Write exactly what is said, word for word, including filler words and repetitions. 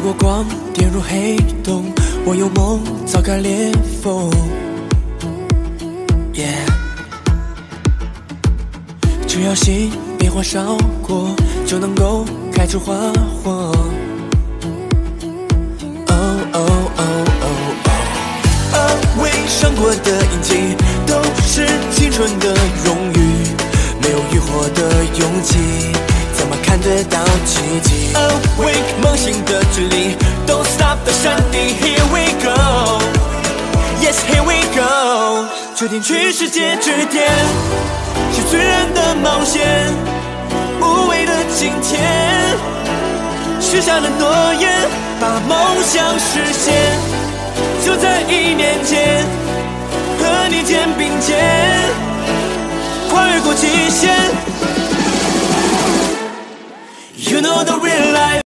过光，跌入黑洞，我有梦，早该裂缝。Yeah， 只要心变化烧过，就能够开出花火。Oh oh oh oh oh， 未伤过的印记，都是青春的荣誉。没有浴火的勇气，怎么看得到奇迹 ？Awake 梦醒的距离 ，Don't stop 的山顶 ，Here we go，Yes here we go， 决定去世界之巅，是最燃的冒险，无畏的今天，许下了诺言，把梦想实现，就在一年间，和你肩并肩，跨越过极限。You know the real life.